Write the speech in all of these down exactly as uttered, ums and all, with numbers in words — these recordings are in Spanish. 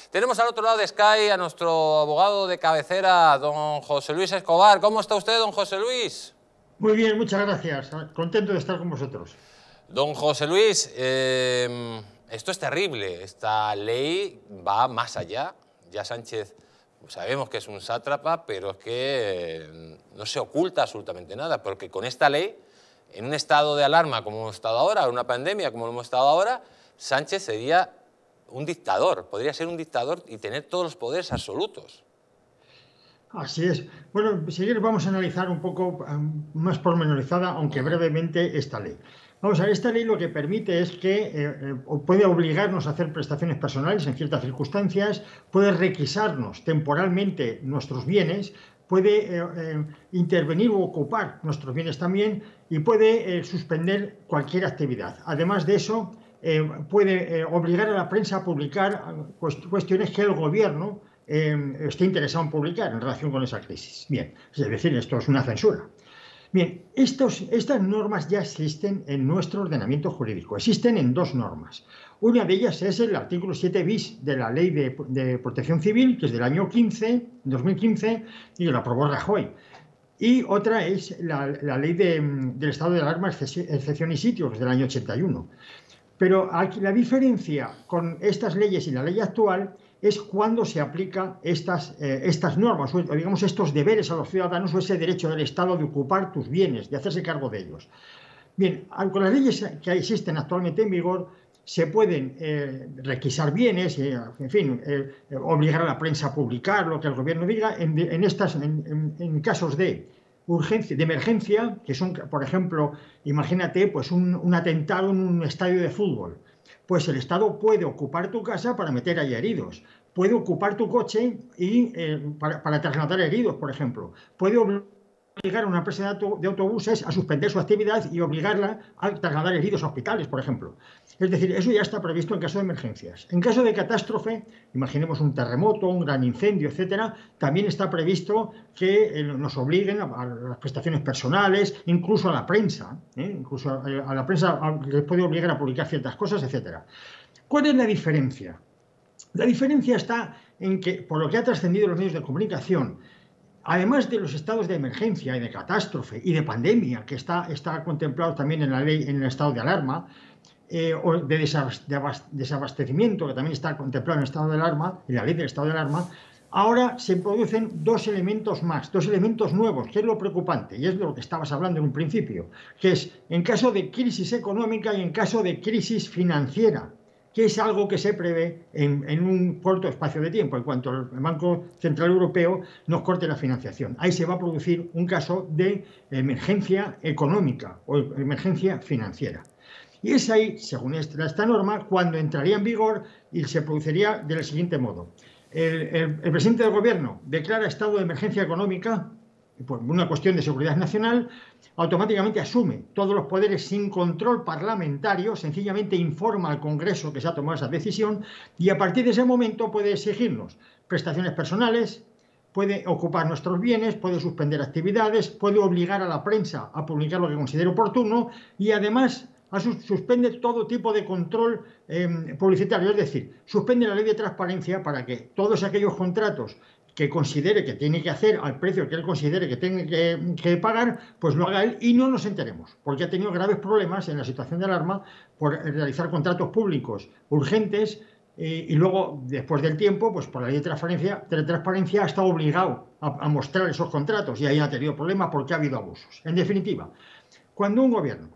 Tenemos al otro lado de Sky a nuestro abogado de cabecera, don José Luis Escobar. ¿Cómo está usted, don José Luis? Muy bien, muchas gracias. Contento de estar con vosotros. Don José Luis, eh, esto es terrible. Esta ley va más allá. Ya Sánchez sabemos que es un sátrapa, pero es que eh, no se oculta absolutamente nada, porque con esta ley, en un estado de alarma como hemos estado ahora, en una pandemia como hemos estado ahora, Sánchez sería un dictador, podría ser un dictador y tener todos los poderes absolutos. Así es. Bueno, si quieres vamos a analizar un poco um, más pormenorizada, aunque brevemente, esta ley. Vamos a ver, esta ley lo que permite es que eh, eh, puede obligarnos a hacer prestaciones personales en ciertas circunstancias, puede requisarnos temporalmente nuestros bienes, puede eh, eh, intervenir o ocupar nuestros bienes también y puede eh, suspender cualquier actividad. Además de eso, eh, puede eh, obligar a la prensa a publicar cuestiones que el gobierno eh, esté interesado en publicar en relación con esa crisis. Bien, es decir, esto es una censura. Bien, estos, estas normas ya existen en nuestro ordenamiento jurídico. Existen en dos normas. Una de ellas es el artículo siete bis de la Ley de, de Protección Civil, que es del año quince, dos mil quince, y lo aprobó Rajoy. Y otra es la, la Ley de, del Estado de Alarma, Excepción y Sitio, que es del año ochenta y uno. Pero aquí la diferencia con estas leyes y la ley actual es cuando se aplican estas, eh, estas normas, o digamos estos deberes a los ciudadanos o ese derecho del Estado de ocupar tus bienes, de hacerse cargo de ellos. Bien, con las leyes que existen actualmente en vigor se pueden eh, requisar bienes, eh, en fin, eh, obligar a la prensa a publicar lo que el gobierno diga en, en, estas, en, en, en casos de urgencia, de emergencia, que son, por ejemplo, imagínate pues un, un atentado en un estadio de fútbol. Pues el Estado puede ocupar tu casa para meter ahí heridos, puede ocupar tu coche y, eh, para, para trasladar heridos, por ejemplo, puede obligar a una empresa de, auto, de autobuses a suspender su actividad y obligarla a trasladar heridos a hospitales, por ejemplo. Es decir, eso ya está previsto en caso de emergencias. En caso de catástrofe, imaginemos un terremoto, un gran incendio, etcétera, también está previsto que eh, nos obliguen a, a las prestaciones personales, incluso a la prensa, ¿eh? incluso a, a la prensa les puede obligar a publicar ciertas cosas, etcétera. ¿Cuál es la diferencia? La diferencia está en que, por lo que ha trascendido en los medios de comunicación, además de los estados de emergencia y de catástrofe y de pandemia, que está, está contemplado también en la ley, en el estado de alarma, eh, o de desabastecimiento, que también está contemplado en el estado de alarma, en la ley del estado de alarma, ahora se producen dos elementos más, dos elementos nuevos, que es lo preocupante, y es de lo que estabas hablando en un principio, que es en caso de crisis económica y en caso de crisis financiera, que es algo que se prevé en, en un corto espacio de tiempo, en cuanto el Banco Central Europeo nos corte la financiación. Ahí se va a producir un caso de emergencia económica o emergencia financiera. Y es ahí, según esta, esta norma, cuando entraría en vigor y se produciría del siguiente modo. El, el, el presidente del gobierno declara estado de emergencia económica por una cuestión de seguridad nacional, automáticamente asume todos los poderes sin control parlamentario, sencillamente informa al Congreso que se ha tomado esa decisión y a partir de ese momento puede exigirnos prestaciones personales, puede ocupar nuestros bienes, puede suspender actividades, puede obligar a la prensa a publicar lo que considere oportuno y además suspende todo tipo de control eh, publicitario, es decir, suspende la ley de transparencia para que todos aquellos contratos que considere que tiene que hacer al precio que él considere que tiene que, que pagar, pues lo haga él y no nos enteremos, porque ha tenido graves problemas en la situación de alarma por realizar contratos públicos urgentes eh, y luego, después del tiempo, pues por la ley de transparencia, de transparencia ha estado obligado a, a mostrar esos contratos y ahí ha tenido problemas porque ha habido abusos. En definitiva, cuando un gobierno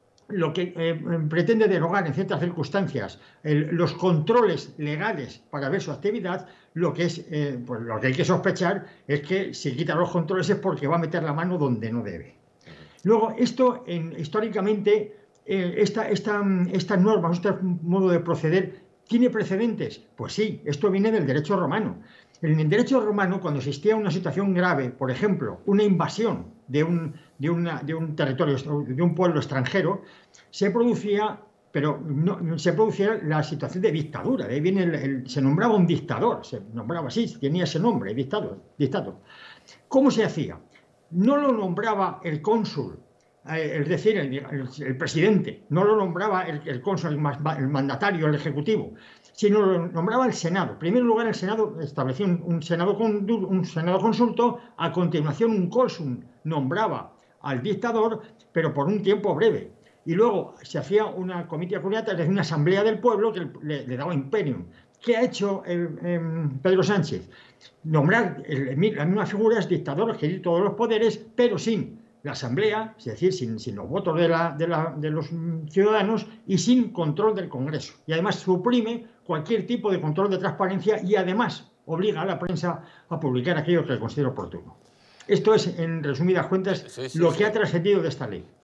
lo que eh, pretende derogar en ciertas circunstancias el, los controles legales para ver su actividad, lo que, es, eh, pues lo que hay que sospechar es que si quita los controles es porque va a meter la mano donde no debe. Luego, esto en, históricamente, eh, esta, esta, estas normas, este modo de proceder, ¿tiene precedentes? Pues sí, esto viene del derecho romano. En el derecho romano, cuando existía una situación grave, por ejemplo, una invasión de un, de una, de un territorio, de un pueblo extranjero, se producía, pero no, se producía la situación de dictadura. De ahí viene el, el, se nombraba un dictador, se nombraba así, tenía ese nombre, dictador, dictador. ¿Cómo se hacía? No lo nombraba el cónsul, eh, es decir, el, el, el presidente, no lo nombraba el, el cónsul, el, el mandatario, el ejecutivo, sino lo nombraba el Senado. En primer lugar, el Senado establecía un, un, senado, con, un senado consulto, a continuación un cónsul nombraba al dictador, pero por un tiempo breve. Y luego se hacía una comitia curiata, es decir, una asamblea del pueblo que le, le daba imperium. ¿Qué ha hecho eh, eh, Pedro Sánchez? Nombrar el, las mismas figuras, dictador, adquirir todos los poderes, pero sin la asamblea, es decir, sin, sin los votos de, la, de, la, de los ciudadanos y sin control del Congreso. Y además suprime cualquier tipo de control de transparencia y además obliga a la prensa a publicar aquello que considera oportuno. Esto es, en resumidas cuentas, sí, sí, lo que sí. ha trascendido de esta ley.